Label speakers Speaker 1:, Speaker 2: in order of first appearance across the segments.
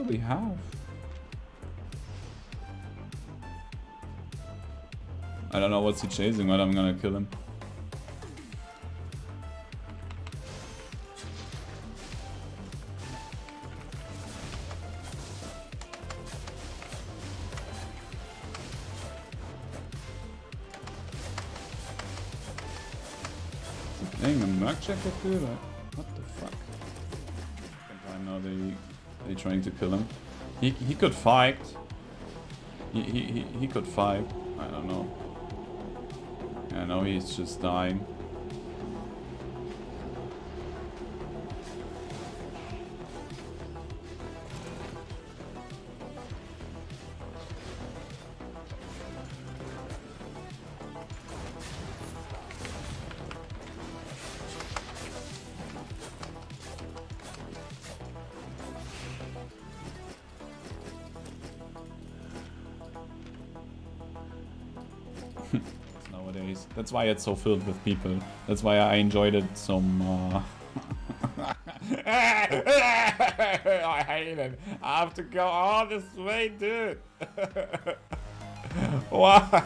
Speaker 1: we have? I don't know what's he chasing, but I'm gonna kill him. Playing a Merc Jacket, dude? What the fuck? I know they're trying to kill him. He could fight. He could fight. I don't know. I know he's just dying. Nowadays. That's why it's so filled with people. That's why I enjoyed it so much. I hate it. I have to go all this way, dude. Why?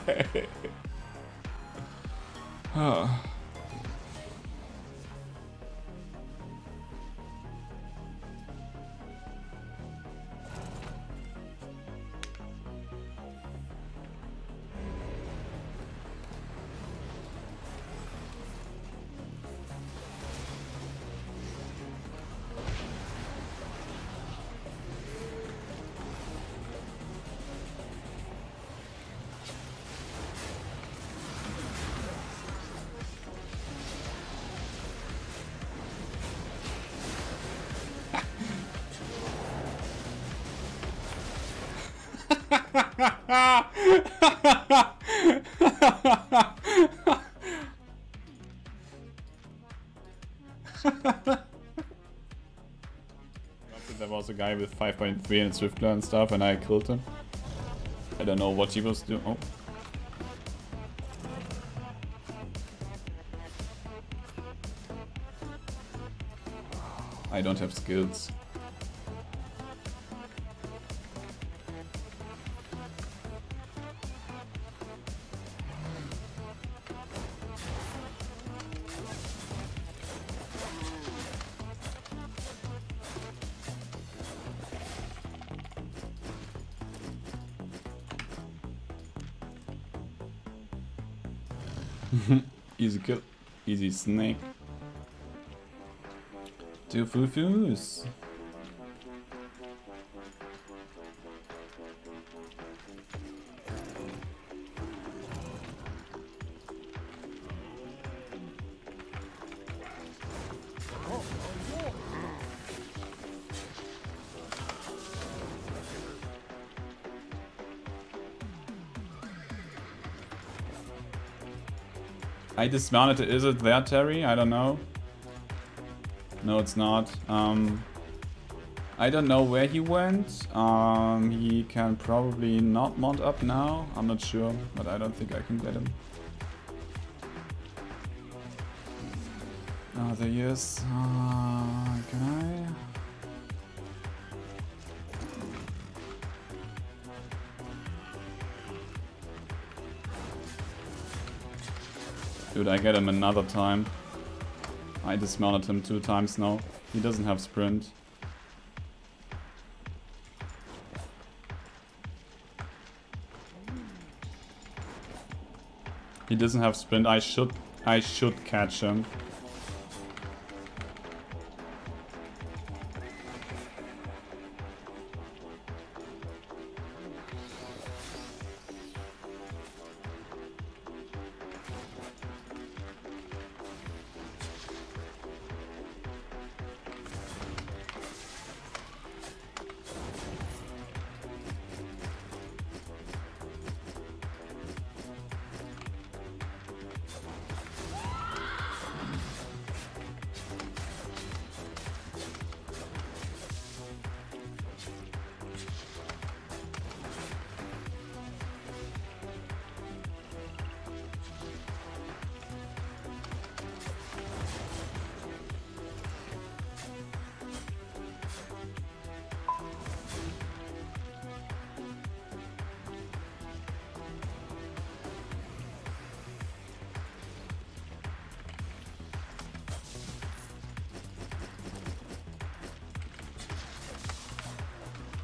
Speaker 1: There was a guy with 5.3 and Swiftler and stuff, and I killed him. I don't know what he was doing. Oh. I don't have skills. Easy kill. Easy snake. Two foo-foos. I dismounted. Is it there, Terry? I don't know. No, it's not. I don't know where he went. He can probably not mount up now. I'm not sure, but I don't think I can get him. Oh, there he is. Can I? Dude, I get him another time. I dismounted him 2 times now. He doesn't have sprint. He doesn't have sprint. I should catch him.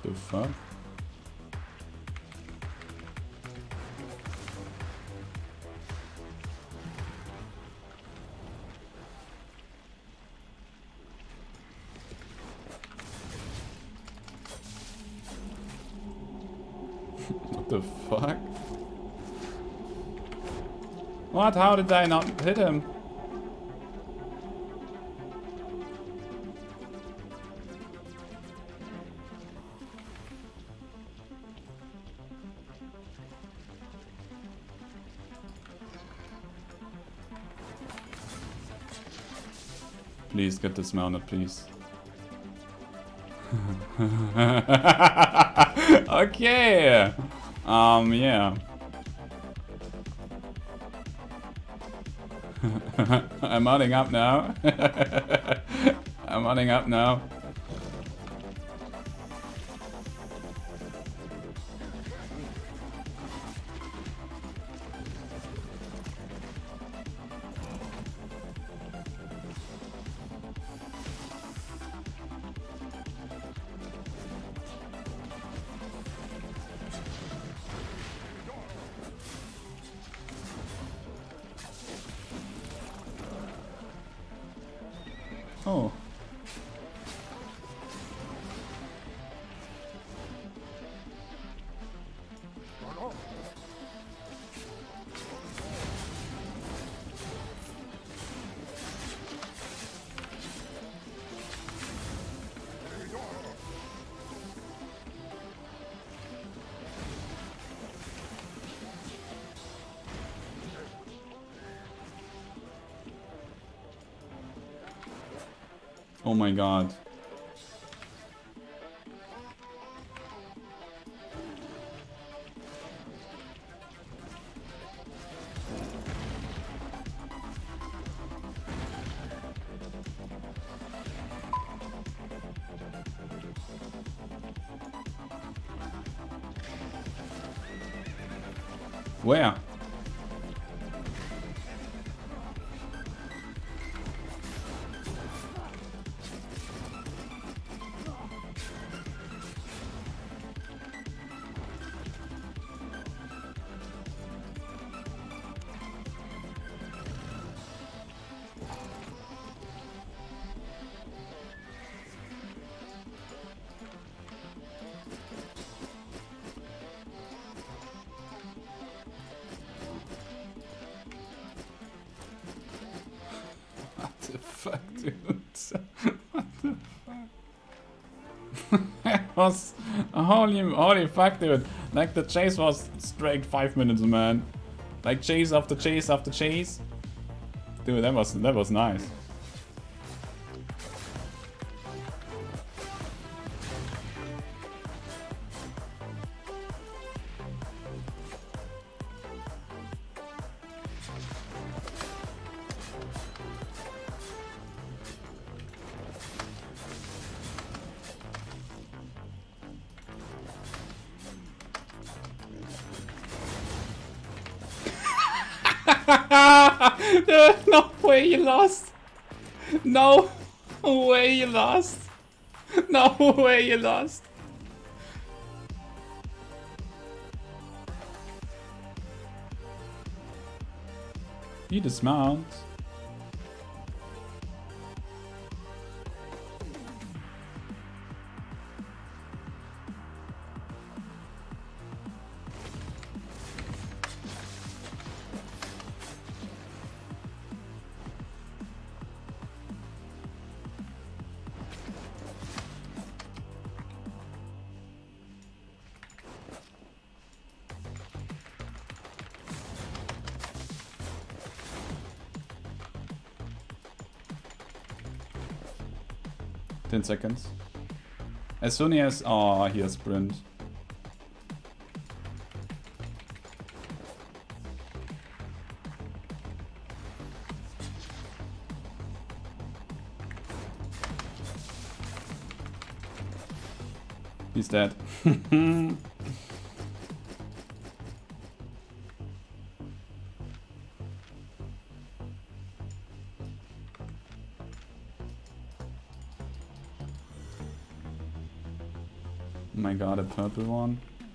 Speaker 1: The fuck? What the fuck? What? How did I not hit him? Please get dismounted, please. Okay. Yeah. I'm mounting up now. I'm mounting up now. Oh. Oh my god. Where? What the fuck, dude? What the fuck? That was holy fuck, dude. Like the chase was straight 5 minutes, man. Like chase after chase after chase. Dude, that was nice. No way you lost. No way you lost. No way you lost. You dismount. Ten seconds. As soon as... Oh, he has sprint. He's dead. Oh my god, a purple one.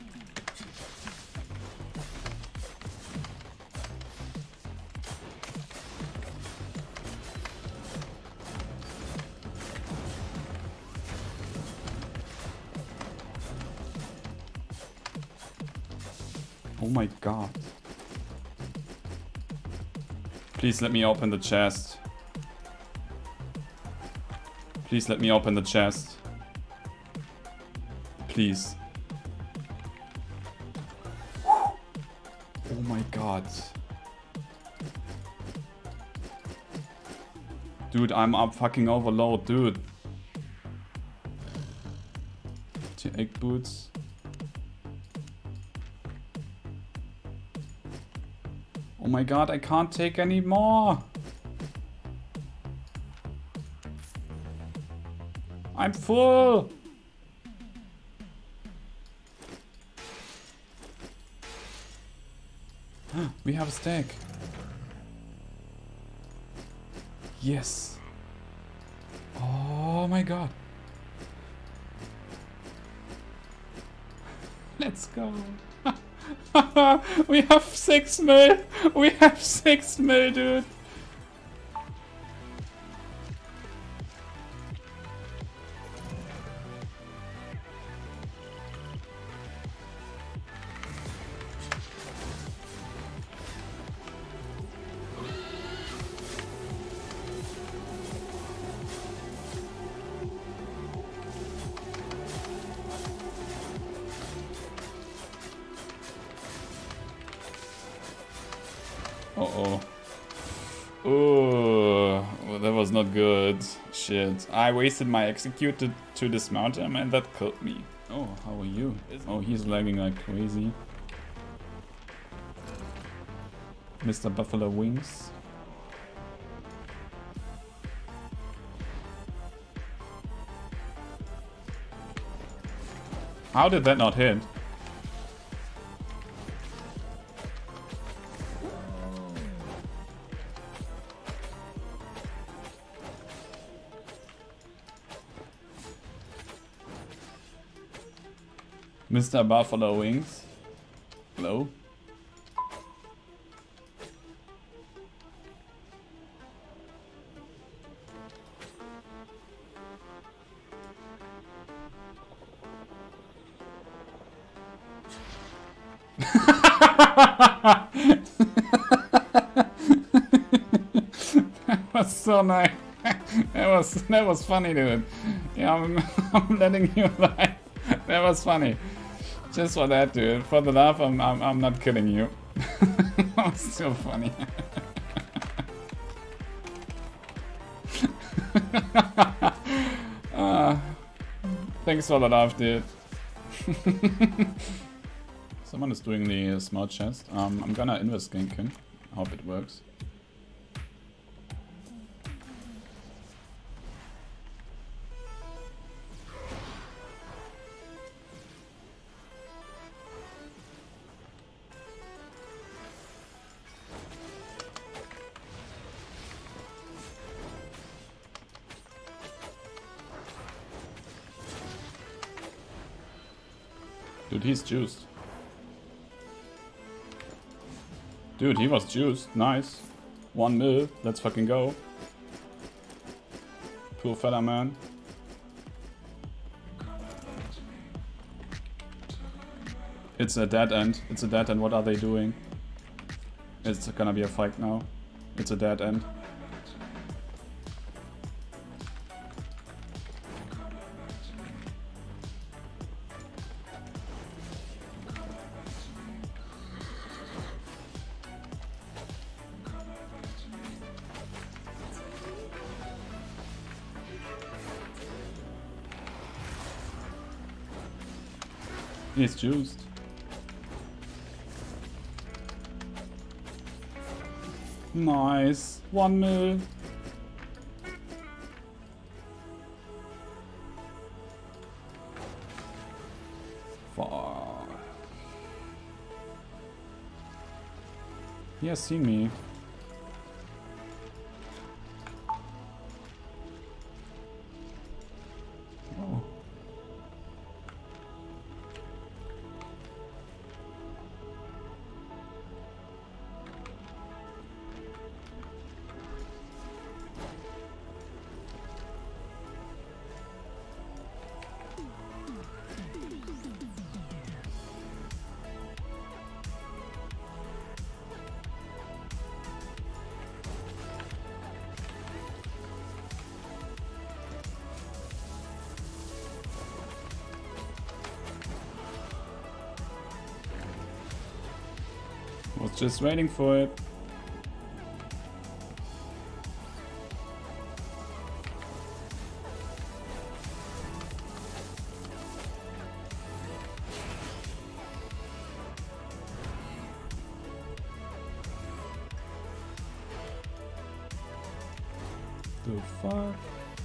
Speaker 1: Oh my god. Please let me open the chest. Please let me open the chest. Please. Oh my god. Dude, I'm up fucking overload, dude. Egg boots. Oh my god, I can't take any more. I'm full. We have a stack. Yes. Oh my god. Let's go. We have 6 mil. We have 6 mil, dude. Uh-oh. Oh, well, that was not good. Shit. I wasted my execute to dismount him and that killed me. Oh, how are you? Oh, he's lagging like crazy. Mr. Buffalo Wings. How did that not hit? Mr. Buffalo Wings. Hello? That was so nice. That was funny, dude. Yeah, I'm letting you live. That was funny. Just for that, dude. For the laugh, I'm not kidding you. That was so funny. Thanks for the laugh, dude. Someone is doing the smart chest. I'm gonna invest gank him. Hope it works. Dude, he's juiced. Dude, he was juiced. Nice. 1 mil. Let's fucking go. Poor fella man. It's a dead end. It's a dead end. What are they doing? It's gonna be a fight now. It's a dead end. He's juiced. Nice. 1 mil. Fuck. He has seen me. Just waiting for it. The fuck?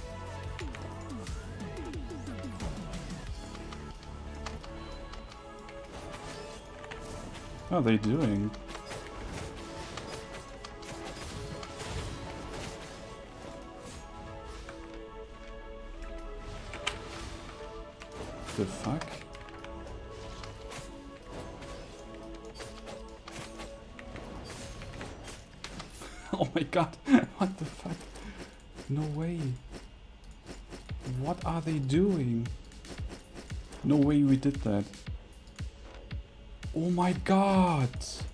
Speaker 1: What are they doing? The fuck? Oh my god, what the fuck? No way. What are they doing? No way we did that. Oh my god.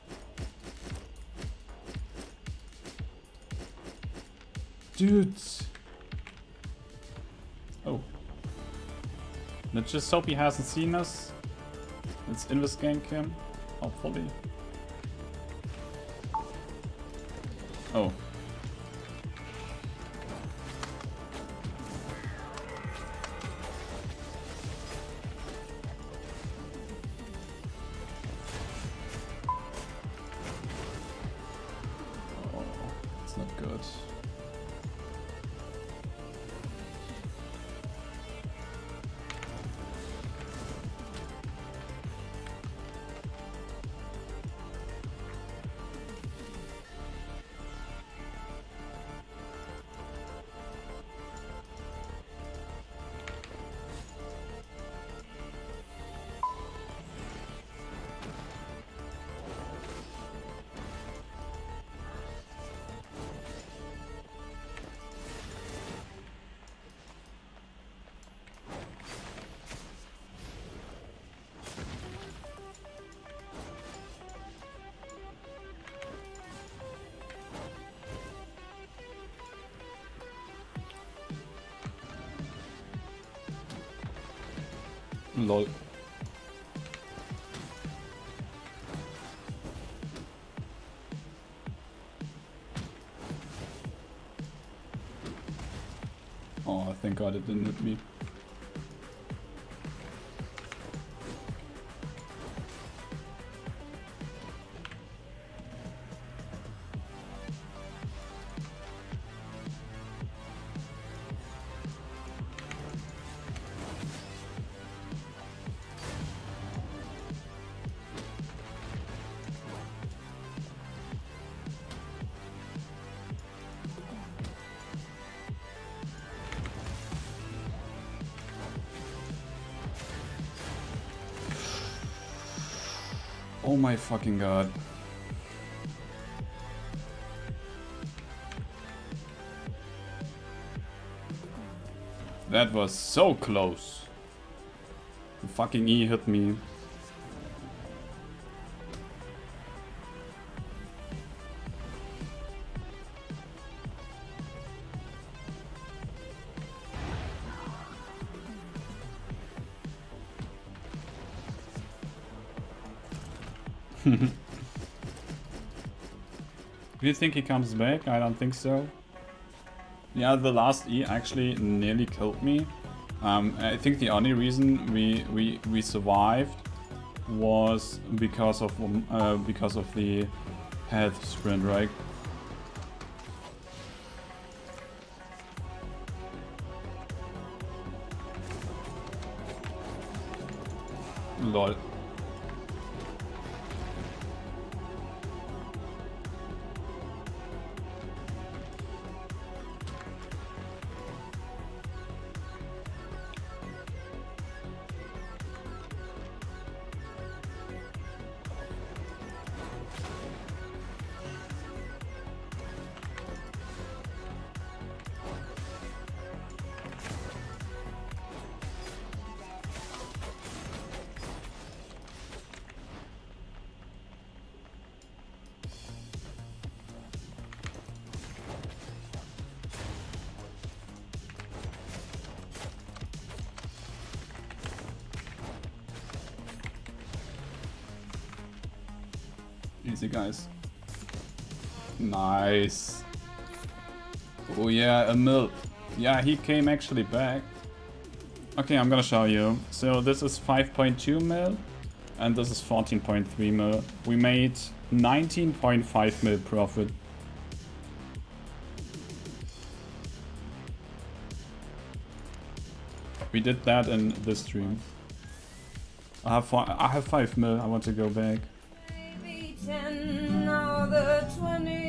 Speaker 1: Dude. Oh. Let's just hope he hasn't seen us. Let's gank him. Hopefully. Oh. Not good. Lol. Oh, thank God it didn't hit me. Oh my fucking god. That was so close. The fucking E hit me. Do you think he comes back? I don't think so. Yeah, the last E actually nearly killed me. I think the only reason we survived was because of the health sprint, right? Lol. Easy, guys. Nice. Oh yeah, a mil. Yeah, he came actually back. Okay, I'm gonna show you. So this is 5.2 mil, and this is 14.3 mil. We made 19.5 mil profit. We did that in this stream. I have 5 mil. I want to go back.
Speaker 2: Maybe 10, now the 20.